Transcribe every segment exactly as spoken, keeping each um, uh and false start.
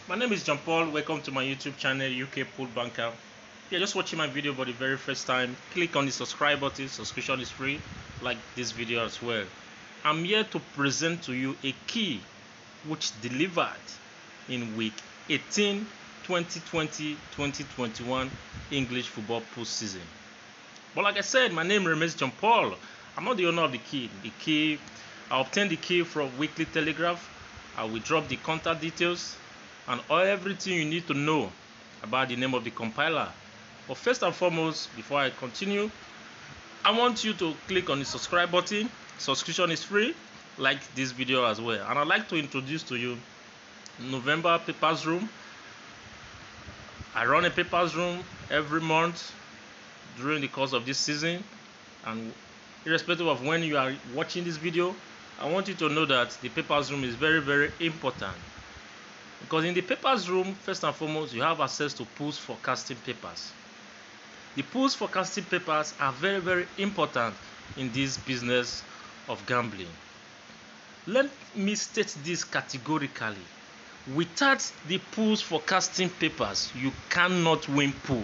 My name is John Paul. Welcome to my YouTube channel, U K Pool Banker. If you're just watching my video for the very first time, click on the subscribe button. Subscription is free. Like this video as well. I'm here to present to you a key which delivered in week eighteen, twenty twenty twenty twenty-one English football pool season. But like I said, my name remains John Paul. I'm not the owner of the key. The key, I obtained the key from Weekly Telegraph. I will drop the contact details and all everything you need to know about the name of the compiler. But first and foremost, before I continue, I want you to click on the subscribe button. Subscription is free. Like this video as well. And I'd like to introduce to you November Papers Room. I run a Papers Room every month during the course of this season, and irrespective of when you are watching this video, I want you to know that the Papers Room is very very important, because in the Papers Room, first and foremost, you have access to pools forecasting papers. The pools forecasting papers are very very important in this business of gambling. Let me state this categorically: without the pools forecasting papers, you cannot win pool.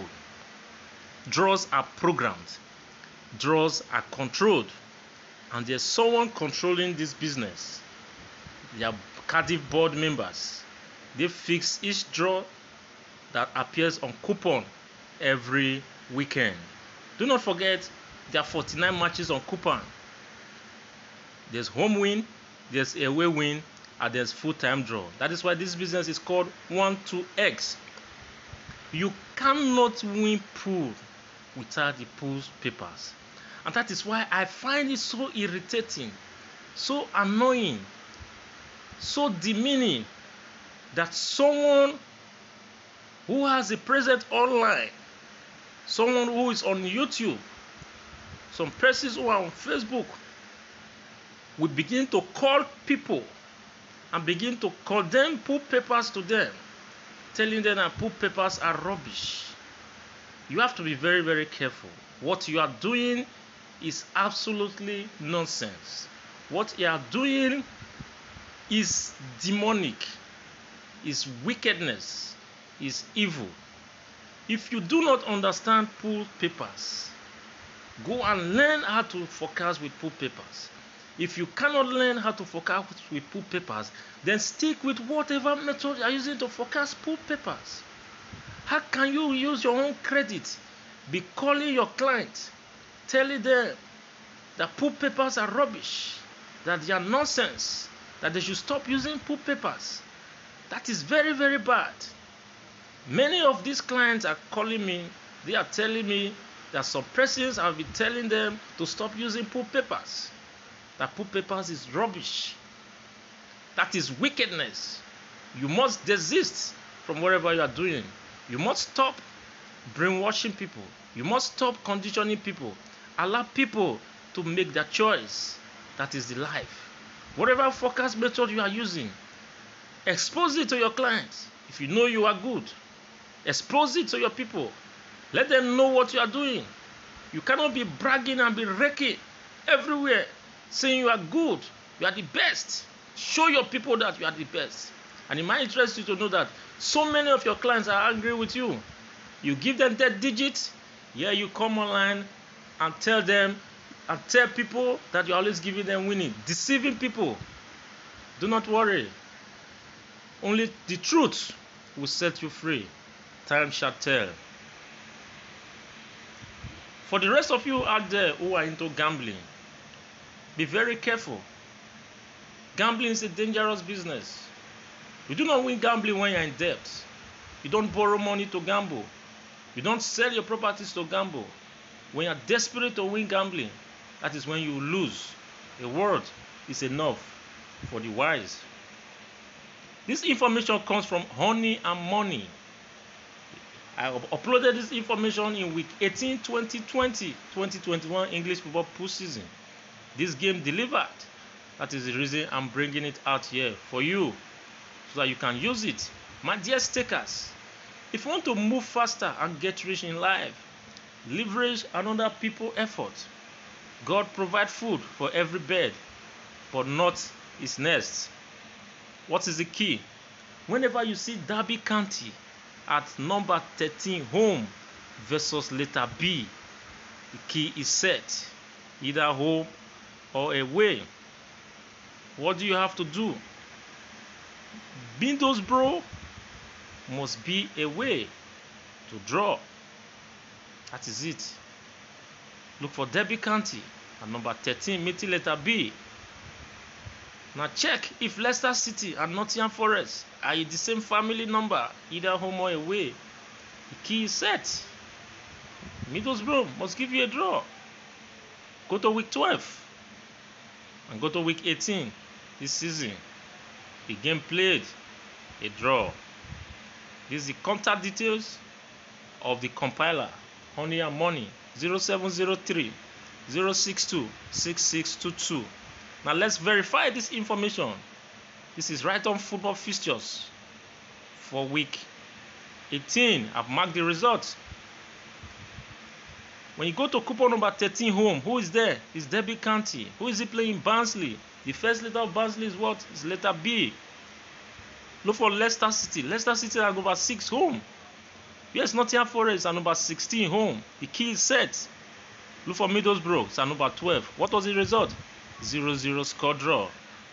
Draws are programmed, draws are controlled, and there's someone controlling this business. They are Cardiff board members. They fix each draw that appears on coupon every weekend. Do not forget, there are forty-nine matches on coupon. There's home win, there's away win, and there's full-time draw. That is why this business is called one two X. You cannot win pool without the pool's papers. And that is why I find it so irritating, so annoying, so demeaning that someone who has a presence online, someone who is on YouTube, some persons who are on Facebook, will begin to call people and begin to condemn pool papers to them, telling them that pool papers are rubbish. You have to be very very careful. What you are doing is absolutely nonsense. What you are doing is demonic, is wickedness, is evil. If you do not understand pool papers, go and learn how to forecast with pool papers. If you cannot learn how to forecast with pool papers, then stick with whatever method you are using to forecast pool papers. How can you use your own credit, be calling your client, telling them that pool papers are rubbish, that they are nonsense, that they should stop using pool papers? That is very very bad. Many of these clients are calling me, they are telling me that some persons have been telling them to stop using pool papers, that pool papers is rubbish. That is wickedness. You must desist from whatever you are doing. You must stop brainwashing people. You must stop conditioning people. Allow people to make their choice. That is the life. Whatever forecast method you are using, expose it to your clients. If you know you are good, expose it to your people. Let them know what you are doing. You cannot be bragging and be raking everywhere, saying you are good, you are the best. Show your people that you are the best. And it might interest you to know that so many of your clients are angry with you. You give them that digit, yeah, you come online and tell them and tell people that you're always giving them winning, deceiving people. Do not worry. Only the truth will set you free. Time shall tell. For the rest of you out there who are into gambling, be very careful. Gambling is a dangerous business. You do not win gambling when you're in debt. You don't borrow money to gamble. You don't sell your properties to gamble. When you're desperate to win gambling, that is when you lose. A word is enough for the wise. This information comes from Honey and Money. I uploaded this information in week eighteen, twenty twenty, twenty twenty-one English football pool season. This game delivered. That is the reason I'm bringing it out here for you, so that you can use it. My dear stakers, if you want to move faster and get rich in life, leverage another people's effort. God provides food for every bird, but not its nest. What is the key? Whenever you see Derby County at number thirteen home versus letter B, the key is set, either home or away. What do you have to do? Middlesbrough must be away to draw. That is it. Look for Derby County at number thirteen meeting letter B. Now check if Leicester City and Nottingham Forest are in the same family number, either home or away. The key is set. Middlesbrough must give you a draw. Go to week twelve and go to week eighteen this season. The game played, a draw. This is the contact details of the compiler, Honey and Money, zero seven zero three, zero six two, six six two two. Now let's verify this information. This is right on football fixtures for week eighteen. I've marked the results. When you go to coupon number thirteen home, who is there? It's Derby County. Who is he playing? Barnsley. The first letter of Barnsley is what? It's letter B. Look for Leicester City. Leicester City are number six home. Yes, Nottingham Forest are number sixteen home. The key is set. Look for Middlesbrough. It's number twelve. What was the result? zero zero score draw.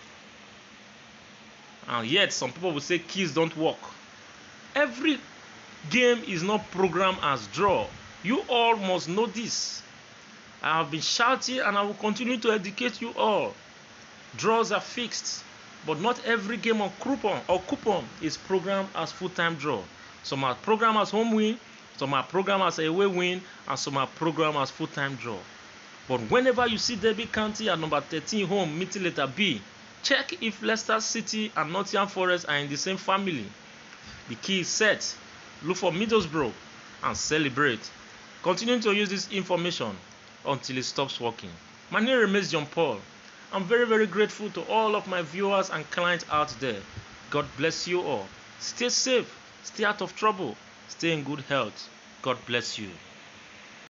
And yet, some people will say keys don't work. Every game is not programmed as draw. You all must know this. I have been shouting and I will continue to educate you all. Draws are fixed, but not every game on coupon or coupon is programmed as full-time draw. Some are programmed as home win, some are programmed as away win, and some are programmed as full-time draw. But whenever you see Derby County at number thirteen home meeting letter B, check if Leicester City and Nottingham Forest are in the same family. The key is set. Look for Middlesbrough and celebrate. Continue to use this information until it stops working. My name remains John Paul. I'm very, very grateful to all of my viewers and clients out there. God bless you all. Stay safe, stay out of trouble, stay in good health. God bless you.